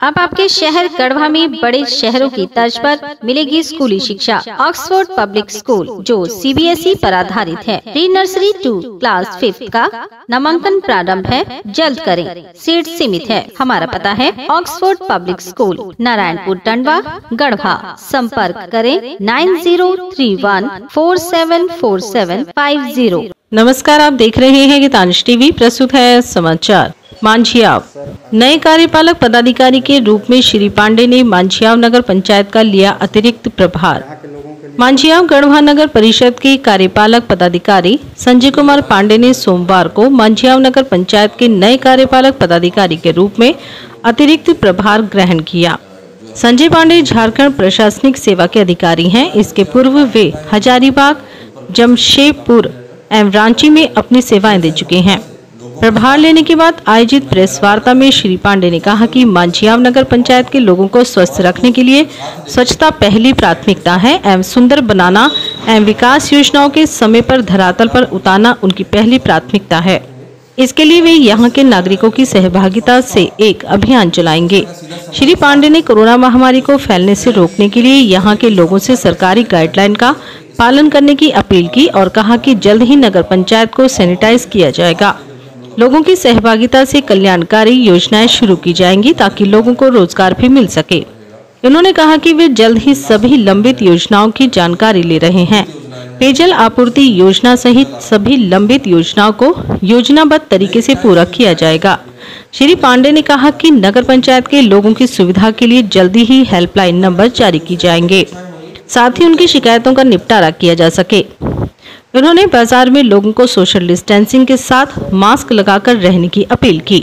अब आपके शहर गढ़वा में बड़े शहरों की तर्ज पर मिलेगी स्कूली शिक्षा। ऑक्सफोर्ड पब्लिक स्कूल जो सीबीएसई पर आधारित है, प्री नर्सरी टू क्लास 5 का नामांकन प्रारंभ है, जल्द करें, सीट सीमित है। हमारा पता है Oxford public school, Narayanpur Tandwa, Garhwa. संपर्क करें 9031474750। नमस्कार, आप देख रहे हैं गीतांश टीवी। प्रस्तुत है समाचार। मांझियाव नए कार्यपालक पदाधिकारी के रूप में श्री पांडे ने मांझियाव नगर पंचायत का लिया अतिरिक्त प्रभार। मांझियाव गढ़वा नगर परिषद के कार्यपालक पदाधिकारी संजय कुमार पांडे ने सोमवार को मांझियाव नगर पंचायत के नए कार्यपालक पदाधिकारी के रूप में अतिरिक्त प्रभार ग्रहण किया। संजय पांडे झारखंड प्रशासनिक सेवा के अधिकारी हैं। इसके पूर्व वे हजारीबाग, जमशेदपुर एवं रांची में अपनी सेवाएं दे चुके हैं। प्रभार लेने के बाद आयोजित प्रेस वार्ता में श्री पांडे ने कहा कि मांझियाव नगर पंचायत के लोगों को स्वस्थ रखने के लिए स्वच्छता पहली प्राथमिकता है एवं सुंदर बनाना एवं विकास योजनाओं के समय पर धरातल पर उतारना उनकी पहली प्राथमिकता है। इसके लिए वे यहाँ के नागरिकों की सहभागिता से एक अभियान चलाएंगे। श्री पांडे ने कोरोना महामारी को फैलने से रोकने के लिए यहाँ के लोगों से सरकारी गाइडलाइन का पालन करने की अपील की और कहा कि जल्द ही नगर पंचायत को सैनिटाइज किया जाएगा। लोगों की सहभागिता से कल्याणकारी योजनाएं शुरू की जाएंगी ताकि लोगों को रोजगार भी मिल सके। उन्होंने कहा कि वे जल्द ही सभी लंबित योजनाओं की जानकारी ले रहे हैं। पेयजल आपूर्ति योजना सहित सभी लंबित योजनाओं को योजनाबद्ध तरीके से पूरा किया जाएगा। श्री पांडे ने कहा कि नगर पंचायत के लोगों की सुविधा के लिए जल्दी ही हेल्पलाइन नंबर जारी की जाएंगे, साथ ही उनकी शिकायतों का निपटारा किया जा सके। उन्होंने बाजार में लोगों को सोशल डिस्टेंसिंग के साथ मास्क लगाकर रहने की अपील की।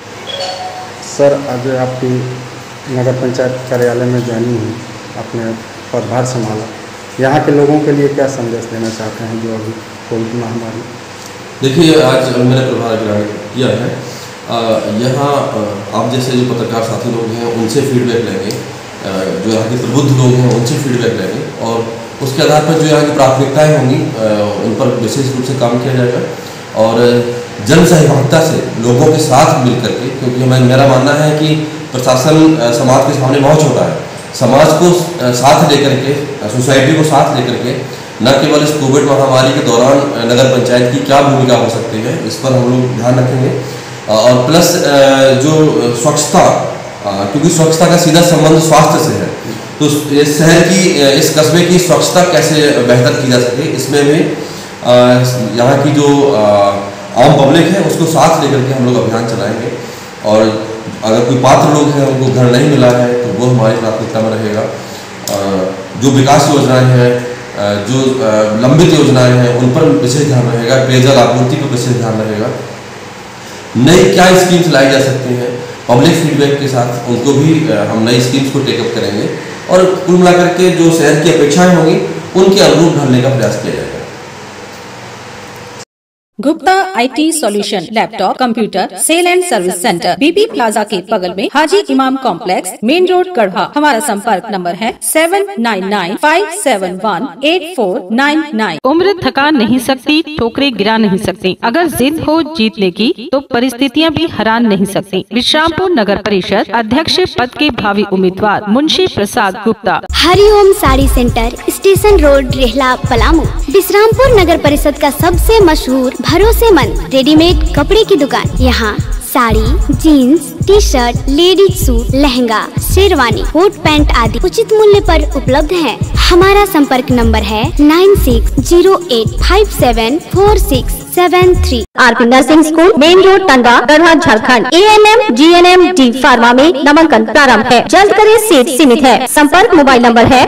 सर, आज आपकी नगर पंचायत कार्यालय में ज्वाइनिंग हुई, आपने पदभार संभाला, यहाँ के लोगों के लिए क्या संदेश देना चाहते हैं जो अभी कोविड महामारी? देखिए, आज मैंने प्रभार ग्रहण किया है। यहाँ आप जैसे जो पत्रकार साथी लोग हैं उनसे फीडबैक लेंगे, जो यहाँ के प्रबुद्ध लोग हैं उनसे फीडबैक लेंगे और उसके आधार पर जो यहाँ की प्राथमिकताएं होंगी उन पर विशेष रूप से काम किया जाएगा और जन सहभागिता से लोगों के साथ मिल करके, क्योंकि मेरा मानना है कि प्रशासन समाज के सामने बहुत छोटा है। समाज को साथ लेकर के, सोसाइटी को साथ लेकर के न केवल इस कोविड महामारी के दौरान नगर पंचायत की क्या भूमिका हो सकती है, इस पर हम लोग ध्यान रखेंगे। और प्लस जो स्वच्छता, क्योंकि स्वच्छता का सीधा संबंध स्वास्थ्य से है, तो इस शहर की, इस कस्बे की स्वच्छता कैसे बेहतर की जा सके, इसमें भी यहाँ की जो आम पब्लिक है उसको साथ लेकर के हम लोग अभियान चलाएंगे। और अगर कोई पात्र लोग हैं उनको घर नहीं मिला है तो वो हमारी प्राथमिकता में रहेगा। जो विकास योजनाएं हैं, जो लंबित योजनाएं हैं उन पर विशेष ध्यान रहेगा। पेयजल आपूर्ति पर विशेष ध्यान रहेगा। नई क्या स्कीम्स लाई जा सकती हैं, पब्लिक फीडबैक के साथ उनको भी हम नई स्कीम्स को टेकअप करेंगे और कुल मिलाकर के जो शहर की अपेक्षाएं होंगी उनके अनुरूप ढलने का प्रयास किया जाएगा। Gupta IT solution laptop computer sale and service centre, BB plaza के बगल में, हाजी इमाम कॉम्प्लेक्स, मेन रोड, गढ़वा। हमारा संपर्क नंबर है 7995718499। उम्र थका नहीं सकती, ठोकरे गिरा नहीं सकती। अगर जिद हो जीतने की तो परिस्थितियां भी हरा नहीं सकती। विश्रामपुर नगर परिषद अध्यक्ष पद के भावी उम्मीदवार Munshi Prasad Gupta. Hariom sari centre, station road, Rehla, Palamu. Bishrampur नगर परिषद का सबसे मशहूर भरोसेमंद रेडीमेड कपड़े की दुकान। यहाँ sari, jeans, T shirt, ladies suit, lehenga, sherwani, coat pant आदि उचित मूल्य पर उपलब्ध है। हमारा संपर्क नंबर है 9608574673। RP nursing school, main road, Tandwa, Garhwa, Jharkhand. ANM GNM D pharma में नामांकन प्रारंभ है, जल्द करें, सीट सीमित है। संपर्क मोबाइल नंबर है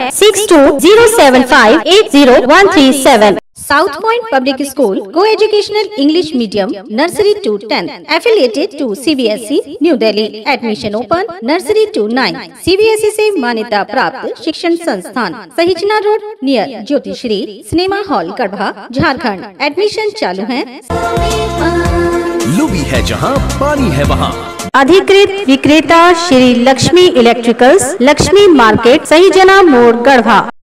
6207580137। South Point Public School, co-educational English medium, nursery to 10, affiliated to CBSE, New Delhi. Admission open, nursery to 9. CBSE से मान्यता प्राप्त शिक्षण संस्थान, Sahijna road, near Jyotishri cinema hall, Garhwa, Jharkhand. Admission चालू है। लुबी है जहां पानी है वहां। अधिकृत विक्रेता श्री लक्ष्मी इलेक्ट्रिकल्स, लक्ष्मी मार्केट, सहिजना मोड़, गढ़वा।